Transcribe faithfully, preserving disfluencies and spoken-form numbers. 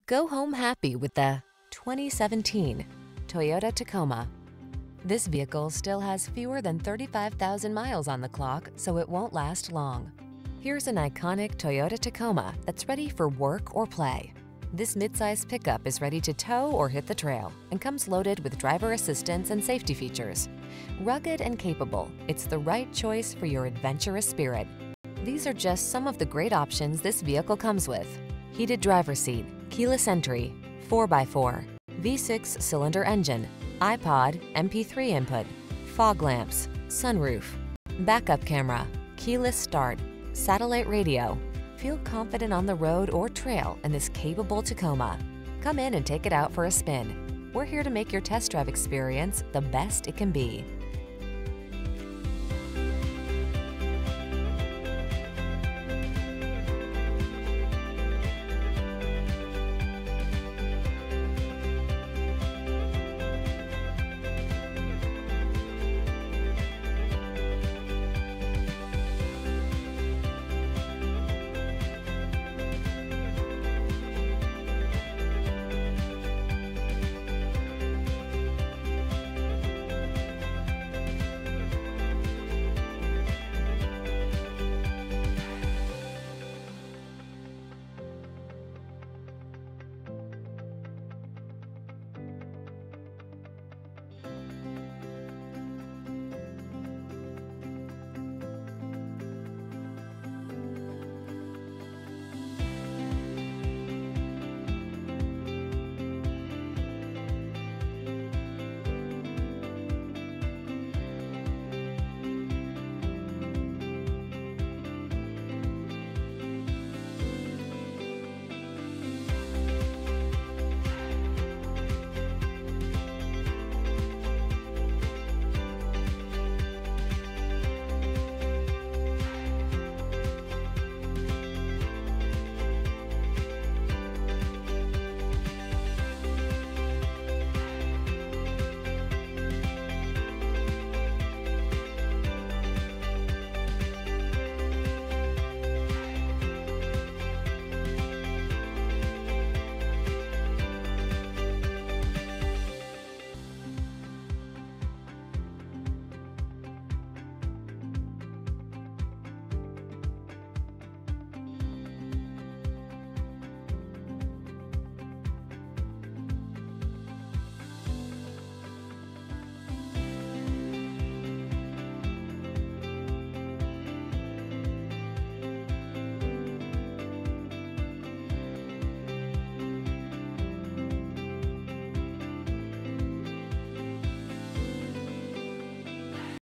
Go home happy with the twenty seventeen Toyota Tacoma. This vehicle still has fewer than thirty-five thousand miles on the clock, so it won't last long. Here's an iconic Toyota Tacoma that's ready for work or play. This midsize pickup is ready to tow or hit the trail and comes loaded with driver assistance and safety features. Rugged and capable, it's the right choice for your adventurous spirit. These are just some of the great options this vehicle comes with: heated driver's seat, keyless entry, four by four, V six cylinder engine, iPod, M P three input, fog lamps, sunroof, backup camera, keyless start, satellite radio. Feel confident on the road or trail in this capable Tacoma. Come in and take it out for a spin. We're here to make your test drive experience the best it can be.